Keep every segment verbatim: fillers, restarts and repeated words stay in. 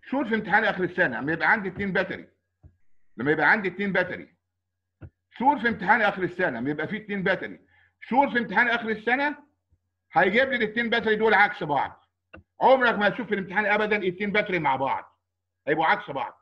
شور في امتحان اخر السنه لما يبقى عندي اتنين باتري، لما يبقى عندي اتنين باتري. شور في امتحان اخر السنه لما يبقى فيه اتنين باتري. شور في امتحان اخر السنه هيجيب لي الاتنين باتري دول عكس بعض. عمرك ما هتشوف في الامتحان ابدا اتنين باتري مع بعض، هيبقوا عكس بعض.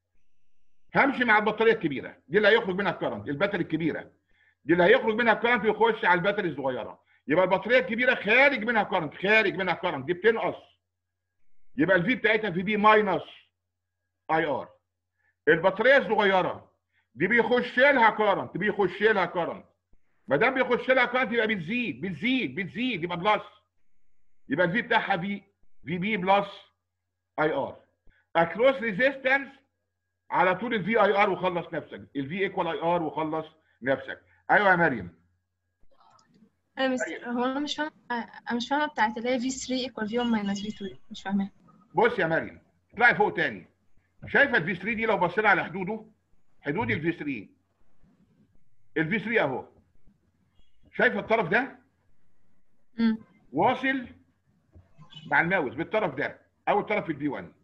همشي مع البطاريه الكبيره دي اللي هيخرج منها الكرنت، الباتري الكبيره دي اللي هيخرج منها الكرنت يخش على الباتري الصغيره. يبقى البطاريه الكبيره خارج منها كرنت، خارج منها كرنت دي بتنقص، يبقى الفي بتاعتها في بي ماينس اي ار. البطاريه الصغيره دي بيخش لها كرنت، بيخش لها كرنت. ما دام بيخش لها كرنت يبقى بتزيد بتزيد بتزيد يبقى بلس، يبقى الفي بتاعها في في بي بلس اي ار. اكروس ريزيستنس على طول الفي اي ار وخلص نفسك، الفي ايكوال اي ار وخلص نفسك. ايوه يا مريم. انا مستر هو انا مش فاهمه انا مش فاهمه بتاعت اللي هي في ثلاثة ايكوال في واحد ماينس في اتنين، مش فاهماها. بص يا مريم اطلعي فوق تاني. شايفه الفي ثلاثة دي لو بصينا على حدوده، حدود الفي ثلاثة، الفي ثلاثة اهو، شايفه الطرف ده امم واصل مع الماوس بالطرف ده او الطرف الفي واحد.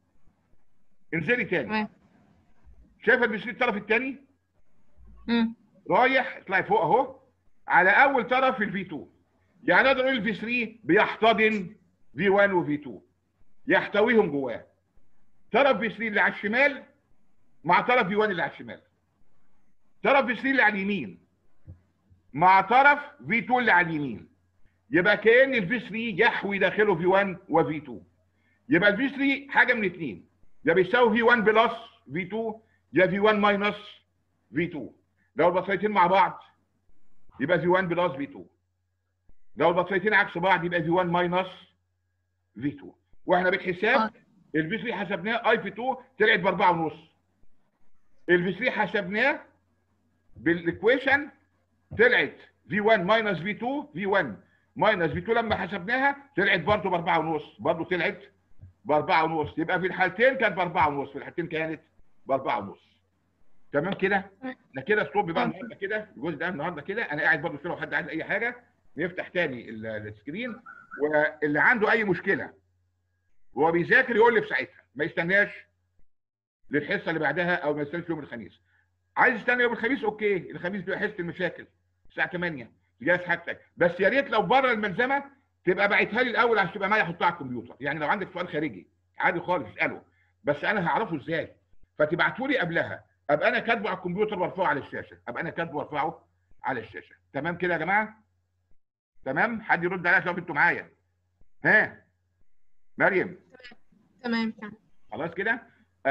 انزلي تاني. تمام. شايفه الفي ثلاثة الطرف الثاني امم رايح، اطلعي فوق اهو على اول طرف الفي اتنين. يعني اقدر اقول الفي ثلاثة بيحتضن في واحد وفي اتنين، يحتويهم جواه. طرف في ثلاثة اللي على الشمال مع طرف في واحد اللي على الشمال، طرف في ثلاثة اللي على اليمين مع طرف في اتنين اللي على اليمين. يبقى كأن الفي ثلاثة يحوي داخله في واحد وفي اتنين. يبقى الفي ثلاثة حاجه من اثنين، يا بيساوي في واحد بلس في اتنين يا في واحد ماينس في اتنين. لو البطاريتين مع بعض يبقى في واحد بلس في اتنين، لو البطاريتين عكس بعض يبقى في واحد ماينس في اتنين. واحنا بالحساب الفي ثلاثة حسبناه اي في اتنين طلعت ب اربعة ونص. الفي ثلاثة حسبناه بالايكويشن طلعت في واحد ماينس في اتنين، في واحد ماينس في اتنين لما حسبناها طلعت برضه ب اربعة ونص، برضه طلعت ب اربعة ونص. يبقى في الحالتين كانت ب اربعة ونص، في الحالتين كانت ب اربعة ونص. تمام كده؟ احنا كده ستوب بقى النهارده كده، الجزء ده النهارده كده. انا قاعد برضه لو حد عايز اي حاجه نفتح تاني السكرين، واللي عنده اي مشكله وهو بيذاكر يقول لي في ساعتها، ما يستناش للحصه اللي بعدها او ما يستناش يوم الخميس. عايز يستنى يوم الخميس اوكي، الخميس بيبقى حصه المشاكل الساعه تمانية تجهز حاجتك، بس يا ريت لو بره الملزمه تبقى باعتها لي الاول عشان تبقى معايا احطها على الكمبيوتر. يعني لو عندك سؤال خارجي عادي خالص اساله، بس انا هعرفه ازاي؟ فتبعته لي قبلها، ابقى انا كاتبه على الكمبيوتر وارفعه على الشاشه، ابقى انا كاتبه وارفعه على الشاشه. تمام كده يا جماعه؟ تمام؟ حد يرد عليا عشان انتوا معايا. ها مريم؟ تمام تمام خلاص كده.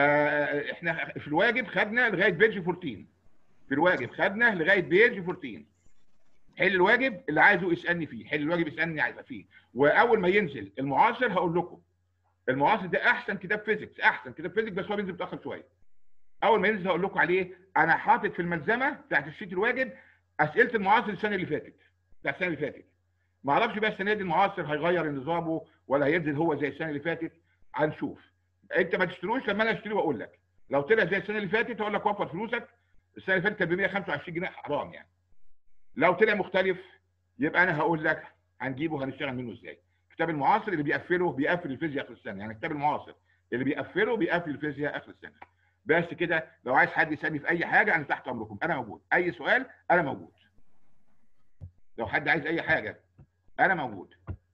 آه احنا في الواجب خدنا لغايه بيج اربعتاشر، في الواجب خدنا لغايه بيج اربعتاشر. حل الواجب اللي عايزه اسالني فيه، حل الواجب اسالني عايزه فيه. واول ما ينزل المعاصر هقول لكم المعاصر ده احسن كتاب فيزيكس، احسن كتاب فيزيكس، بس هو بينزل متاخر شويه. اول ما ينزل هقول لكم عليه. انا حاطط في الملزمه بتاعت الشيت الواجب اسئله المعاصر السنه اللي فاتت، بتاعت السنه اللي فاتت. ما اعرفش بقى السنه دي المعاصر هيغير نظامه ولا هينزل هو زي السنه اللي فاتت، هنشوف. انت ما تشتروش لما انا اشتري واقول لك. لو طلع زي السنه اللي فاتت هقول لك وفر فلوسك، السنه اللي فاتت كان ب مية وخمسة وعشرين جنيه حرام يعني. لو طلع مختلف يبقى انا هقول لك هنجيبه هنشتغل منه ازاي. كتاب المعاصر اللي بيقفله بيقفل الفيزياء اخر السنه، يعني كتاب المعاصر اللي بيقفله بيقفل الفيزياء اخر السنه. بس كده. لو عايز حد يسالني في اي حاجه انا تحت امركم، انا موجود. اي سؤال انا موجود. لو حد عايز اي حاجه انا موجود.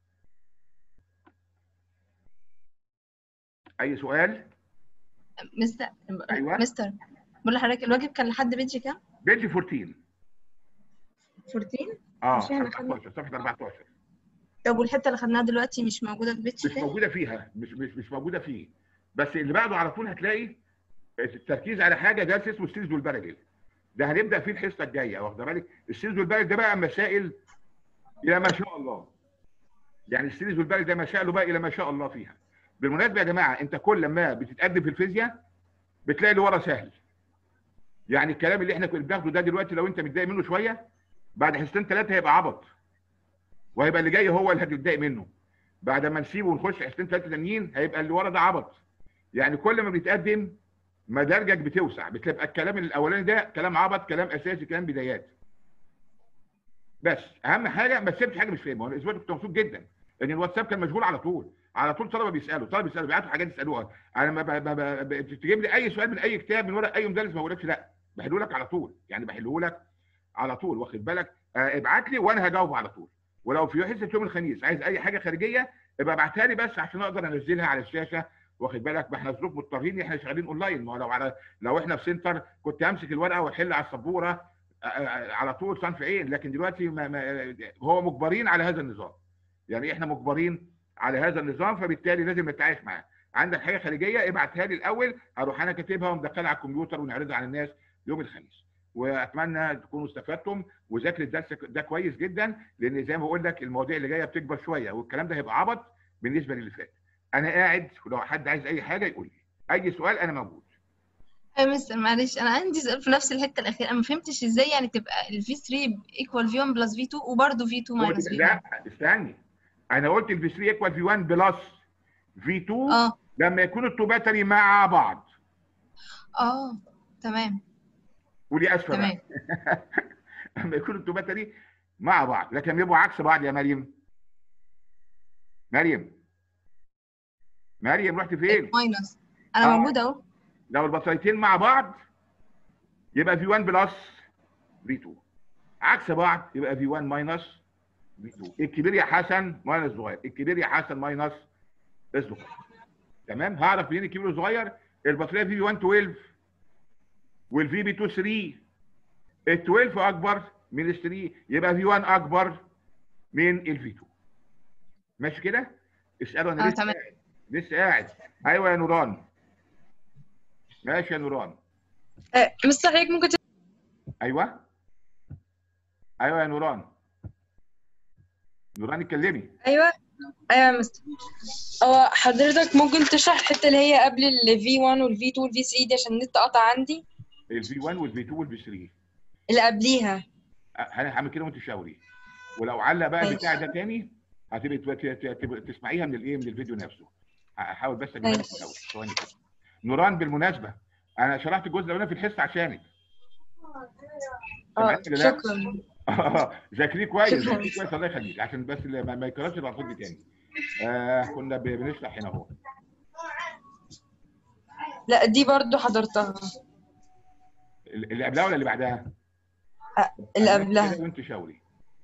اي سؤال؟ مستر ايوه مستر بقول لحضرتك الواجب كان لحد بيجي كام؟ بيج اربعتاشر. اربعتاشر؟ اه مش احنا خدنا اربعتاشر، صفحه اربعتاشر. طب والحته اللي خدناها دلوقتي مش موجوده في بيتش مش موجوده فيها، مش مش مش موجوده فيه. بس اللي بعده على طول هتلاقي التركيز على حاجه ده اسمه السيريز والباراليل. ده هنبدا فيه الحصه الجايه، واخده بالك؟ السيريز والباراليل ده بقى مسائل الى ما شاء الله. يعني السيريز والباراليل ده مسائله بقى الى ما شاء الله فيها. بالمناسبه يا جماعه انت كل ما بتتقدم في الفيزياء بتلاقي اللي ورا سهل. يعني الكلام اللي احنا كنا بناخده ده دلوقتي لو انت متضايق منه شويه بعد حصتين ثلاثه هيبقى عبط، وهيبقى اللي جاي هو اللي هتتضايق منه. بعد ما نسيبه ونخش حصتين ثلاثه تانيين هيبقى اللي ورا ده عبط. يعني كل ما بتتقدم مدارجك بتوسع، بتبقى الكلام الاولاني ده كلام عبط، كلام اساسي، كلام بدايات. بس اهم حاجه ما تسيبش حاجه مش فاهمها. الاسبوع ده كنت مبسوط جدا لان الواتساب كان مشغول على طول. على طول طلبه بيسالوا طلبه بيسالوا بيبعتوا حاجات يسالوها. انا ما ب- ب- ب- تجيب لي اي سؤال من اي كتاب من ورق اي مدرس ما بقولكش لا، بحله لك على طول، يعني بحله لك على طول، واخد بالك؟ آه ابعت لي وانا هجاوب على طول. ولو في حصه يوم الخميس عايز اي حاجه خارجيه ابقى ابعتها لي بس عشان اقدر انزلها على الشاشه، واخد بالك؟ ما احنا ظروف مضطرين، احنا شغالين اونلاين. ما هو لو على لو احنا في سنتر كنت همسك الورقه واحل على السبوره آه، آه، على طول صنف عين، لكن دلوقتي ما ما هو مجبرين على هذا النظام. يعني احنا مجبرين على هذا النظام، فبالتالي لازم نتعايش معاه. عندك حاجه خارجيه ابعتها لي الاول، هروح انا كاتبها ومدخلها على الكمبيوتر ونعرضها على الناس يوم الخميس. واتمنى تكونوا استفدتم وذاكر الدرس ده كويس جدا، لان زي ما بقول لك المواضيع اللي جايه بتكبر شويه والكلام ده هيبقى عبط بالنسبه للي فات. انا قاعد ولو حد عايز اي حاجه يقول لي، اي سؤال انا موجود. يا مستر معلش انا عندي سؤال في نفس الحته الاخيره، انا ما فهمتش ازاي يعني تبقى ال في ثري equal في واحد بلس في تو وبرضه في تو هو minus في لا واحد. استني، انا قلت الفي ثري ايكوال في واحد بلس في تو اه لما يكونوا التو باتري مع بعض. اه تمام قولي اسفه بقى. تمام. لما يكونوا التو باتري مع بعض، لكن يبقوا عكس بعض يا مريم. مريم مريم رحت فين؟ ماينس انا اه موجوده اهو. لو البطاريتين مع بعض يبقى في واحد بلس في تو، عكس بعض يبقى في واحد ماينس في تو. الكبير يا حسن ماينس الصغير، الكبير يا حسن ماينس الصغير. تمام؟ هعرف منين الكبير والصغير؟ البطاريه في واحد اتناشر والفي بي اتنين تلاتة، ال اتناشر اكبر من ال تلاتة يبقى في واحد اكبر من الفي اتنين. ماشي كده؟ اسالوا انا اه لسه تمام. قاعد لسه قاعد. ايوه يا نوران. ماشي يا نوران. آه، مستر حضرتك ممكن ت- ايوه ايوه يا نوران. نوران اتكلمي. ايوه ايوه يا مستر. هو حضرتك ممكن تشرح الحته اللي هي قبل ال في واحد وال في تو وال في ثري دي عشان النت قطع عندي؟ الفي واحد والفي اتنين والفي تلاتة اللي قبليها. انا هعمل كده وانت تشاوري، ولو علق بقى ماشي. البتاع ده تاني هتبقى ت- ت- ت- تسمعيها من الايه من الفيديو نفسه. هحاول بس اجيبها لك ماشي. الاول ثواني كده. نوران بالمناسبه انا شرحت الجزء الاولاني في الحصه عشانك. اه سمعت ولا لا؟ شكرا. ذاكريه كويس شكرا. ذاكريه كويس الله يخليك، عشان بس اللي ما ما يكررش الغلطات دي تاني. آه كنا ب- بنشرح هنا اهو. لا دي برضو حضرتها. اللي قبلها ولا اللي بعدها؟ آه، اللي أنا كده قبلها. وانت شاوري.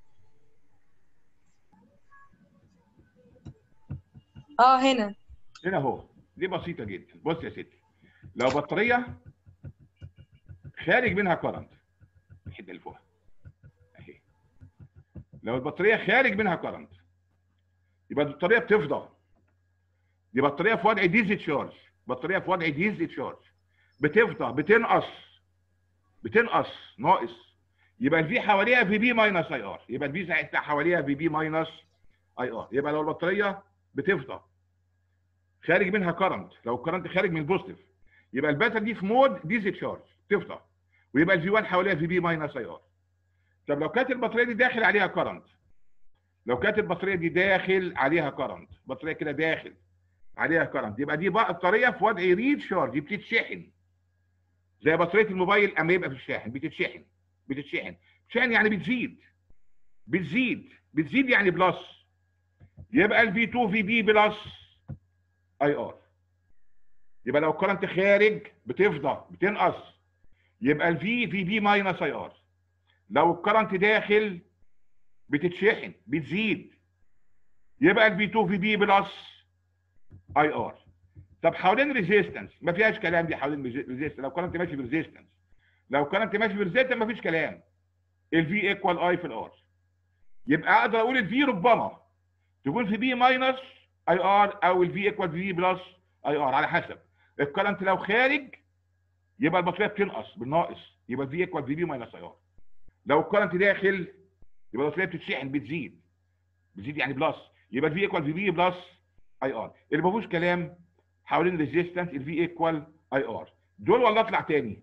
اه هنا. هنا اهو. دي بسيطه جدا. بص يا ستي، لو بطاريه خارج منها كرنت، الحته اللي فوقها اهي، لو البطاريه خارج منها كرنت يبقى البطاريه بتفضى. دي بطاريه في وضع ديزي تشارج، بطاريه في وضع ديزي تشارج بتفضى، بتنقص بتنقص ناقص، يبقى الفي حواليها في بي ماينس اي ار، يبقى الفي ساعتها حواليها في بي ماينس اي ار. يبقى لو البطاريه بتفضى خارج منها كرنت، لو الكرنت خارج من البوزيتيف يبقى الباتري دي في مود ديزي تشارج تفضى، ويبقى الفي واحد حواليها في بي ماينس اي ار. طب لو كانت البطاريه دي داخل عليها كرنت، لو كانت البطاريه دي داخل عليها كرنت، بطاريه كده داخل عليها كرنت، يبقى دي بطاريه في وضع ريد شارج، دي بتتشحن زي بطاريه الموبايل اما يبقى في الشاحن، بتتشحن بتتشحن بتتشحن يعني بتزيد بتزيد بتزيد يعني بلس، يبقى الفي اتنين في بي بلس اي ار. يبقى لو الكرنت خارج بتفضى بتنقص، يبقى الفي في بي ماينس اي ار. لو الكرنت داخل بتتشحن بتزيد، يبقى الفي اتنين في بي بلس اي ار. طب حوالين ريزيستنس ما فيهاش كلام، دي حوالين ريزيستنس لو كرنت ماشي بريزيستنس، لو كرنت ماشي بريزيستنس ما فيش كلام، الفي ايكوال اي في الار. يبقى اقدر اقول الفي ربما تكون في بي ماينس اي ار او الفي ايكوال في بلس اي ار على حسب الكرنت. لو خارج يبقى البطاريه بتنقص بالناقص، يبقى الفي ايكوال في بي ماينس اي ار. لو الكرنت داخل يبقى البطاريه بتتشحن بتزيد بتزيد يعني بلس، يبقى الفي ايكوال في بي بلس اي ار. اللي ما فيهوش كلام حوالين ريزيستنس الفي ايكوال اي ار. دول ولا اطلع تاني؟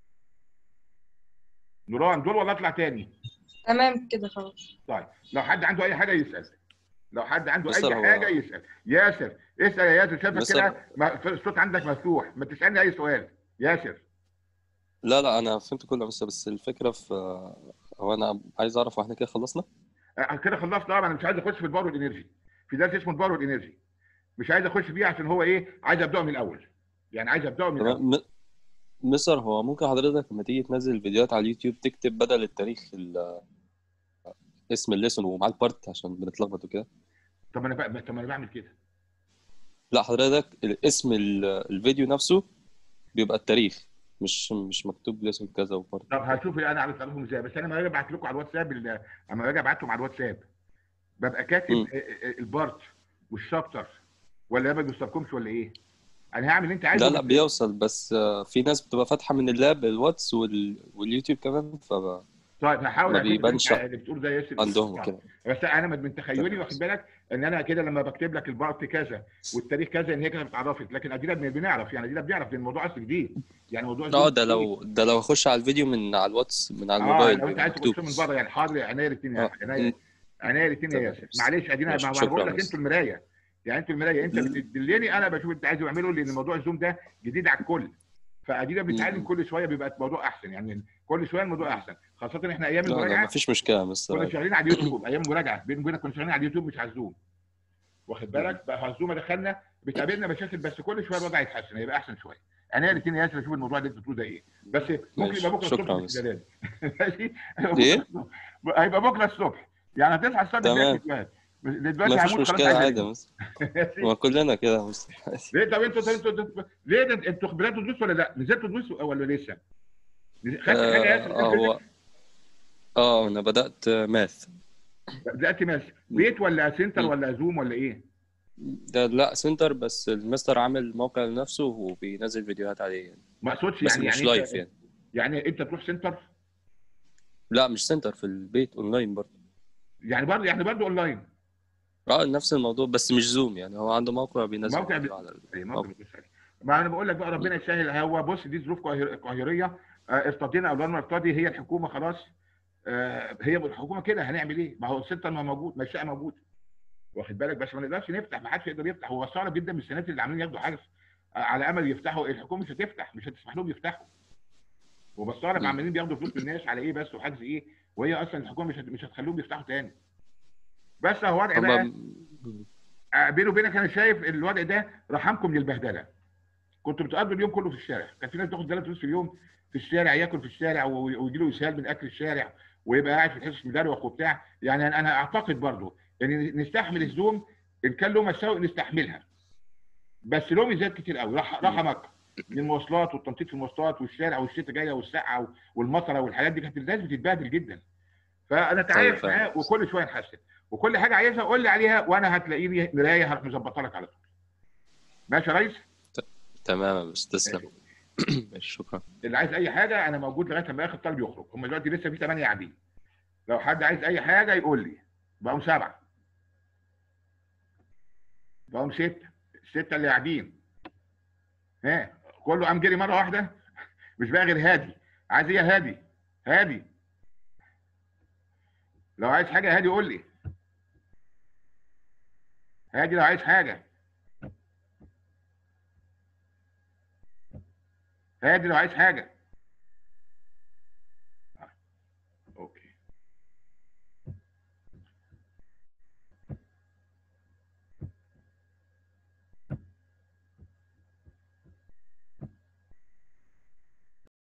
نوران دول ولا اطلع تاني؟ تمام كده خلاص. طيب لو حد عنده اي حاجه يسال، لو حد عنده مستر اي هو- حاجه يسال. ياسر اسال يا ياسر، شايفك مستر- كده ما- الصوت عندك مفتوح، ما تسالني اي سؤال ياسر. لا لا انا فهمت كله بس بس الفكره في هو انا عايز اعرف واحنا كده خلصنا. أه كده خلصت. طبعا انا مش عايز اخش في الباور والانرجي، في درس اسمه الباور والانرجي. مش عايز اخش فيه عشان هو ايه، عايز ابداه من الاول، يعني عايز ابداه من الاول. تمام. م- مستر، هو ممكن حضرتك لما تيجي تنزل فيديوهات على اليوتيوب تكتب بدل التاريخ ال- اسم الليسون ومعاه البارت عشان بنتلخبط وكده؟ طب انا بقى طب انا بعمل كده. لا حضرتك اسم ال- الفيديو نفسه بيبقى التاريخ، مش مش مكتوب ليسون كذا وبارت طب كذا. هشوف انا عارف اعرفهم ازاي، بس انا لما باجي ابعت لكم على الواتساب ال- اما باجي ابعت لهم على الواتساب ببقى كاتب مم. البارت والشابتر، ولا ما بيوصلكمش ولا ايه؟ انا هعمل اللي انت عايزه لا لا بس. بيوصل، بس آه، في ناس بتبقى فاتحة من اللاب الواتس وال... واليوتيوب كمان، فما طيب هحاول اعتمد اللي انت بيبانش اللي بتقول ده يا ياسر. عندهم طيب. وكده. بس انا من تخيلي تمام. واخد بالك ان انا كده لما بكتب لك البارت كذا والتاريخ كذا ان هي كده اتعرفت، لكن ادينا بن- بنعرف، يعني ادينا بنعرف ان الموضوع اصلا جديد، يعني موضوع اه زوم ده ايه. لو ده لو اخش على الفيديو من على الواتس من على اه الموبايل لو انت بيبقى عايز مكتوب. تخش من بره يعني، حاضر عينيا الاثنين يا اه م- عينيا، عينيا الاثنين يا تمام. ياسر، معلش ادينا، ما ماشي، ما انا بقول شكرا يا لك انتوا مستر. المرايه، يعني انتوا المرايه، انت ل- بتدلني انا بشوف انت عايز تعمله، لان موضوع الزوم ده جديد على الكل، فادينا بنتعلم م- كل شويه بيبقى الموضوع احسن، يعني كل شويه الموضوع احسن، خاصه احنا ايام لا لا المراجعه مفيش مشكلة يا مستر كنا عادي. شغالين على اليوتيوب، ايام المراجعه بيني وبينك كنا شغالين على اليوتيوب مش على الزوم، واخد م- بالك بقى، على الزوم دخلنا بتقابلنا مشاكل، بس كل شويه الوضع يتحسن هيبقى احسن شويه. انا الاثنين ياسر اشوف الموضوع اللي انت بتقوله ده ايه، بس ممكن يبقى ماشي، بكره الصبح شكرا يا في مستر. السدادات. ماشي، هيبقى بكره ايه الصبح، هيبقى بكره الصبح، يعني هتصحى الصبح تلاقي تمام، فيديوهات، دلوقتي مفيش هموت خلاص مشكلة عايز عادي يا انام. مستر. ماشي. ما كلنا كده يا مستر. ليه طب انتوا طب انتوا انتوا- ليه ده انتوا خبرات تدرسوا ولا لا؟ نزلتوا تدرسوا ولا لسه؟ خدت حاجه يا اه ياسر غير آه، هو فيزيكس؟ اه انا بدأت ماث. بدات ماشي بيت ولا سنتر ولا زوم ولا ايه؟ ده لا سنتر، بس المستر عامل موقع لنفسه وبينزل فيديوهات عليه يعني. ما اقصدش بس يعني، مش يعني انت لايف يعني. يعني انت تروح سنتر، لا مش سنتر، في البيت اونلاين برضه. يعني برضه يعني برضه اونلاين. اه نفس الموضوع بس مش زوم، يعني هو عنده موقع بينزل موقع ب... فيديو على اي موقع الموقع. بيخش عليه. ما انا بقول لك بقى م. ربنا يسهل، هو بص دي ظروف قاهر- قاهريه، آه، ارتضينا او لم نرتضي، هي الحكومه خلاص، آه، هي الحكومه كده، هنعمل ايه؟ ما هو السنتر ما موجود، ما الشقه موجود، واخد بالك، بس ما نقدرش نفتح، ما حدش يقدر يفتح، هو صعب جدا من السنات اللي عاملين ياخدوا حجز آه، على امل يفتحوا، الحكومه مش هتفتح، مش هتسمح لهم يفتحوا، وبستغرب م. عمالين بياخدوا فلوس من الناس على ايه بس، وحجز ايه، وهي اصلا الحكومه مش هت- مش هتخليهم يفتحوا تاني. بس هو وضع هما بقى، م- آه، بيني وبينك انا شايف الوضع ده رحمكم من البهدله، كنتوا بتقضوا اليوم كله في الشارع، كان في ناس بتاخد ثلاث فلوس في اليوم في الشارع، ياكل في الشارع ويجي له اسهال من اكل الشارع، ويبقى قاعد في الحصص مدروخ وبتاع، يعني انا أنا اعتقد برضو ان نستحمل الزوم، ان كان له مساوئ نستحملها، بس له ميزات كتير قوي، راح م. رحمك من المواصلات والتنطيط في المواصلات والشارع والشتاء جايه والسقعه والمطره والحاجات دي، كانت الناس بتتبهدل جدا، فانا ايوه تعايش فاهم. معاه وكل شويه نحسن، وكل حاجه عايزها قول لي عليها وانا هتلاقيني مرايه هروح مظبطها لك على طول. ماشي يا ريس. ت- تمام يا مستر، ماشي. تسلم. ماشي، شكرا. اللي عايز اي حاجه انا موجود لغايه ما اخر طالب يخرج، هم دلوقتي لسه في ثمانيه قاعدين، لو حد عايز اي حاجه يقول لي، بقوا سبعه، بقوا سته، السته اللي قاعدين، ها كله قام جري مره واحده، مش بقى غير هادي، عايز ايه يا هادي؟ هادي لو عايز حاجه هادي قول لي، هادي لو عايز حاجه، هادي لو عايز حاجه.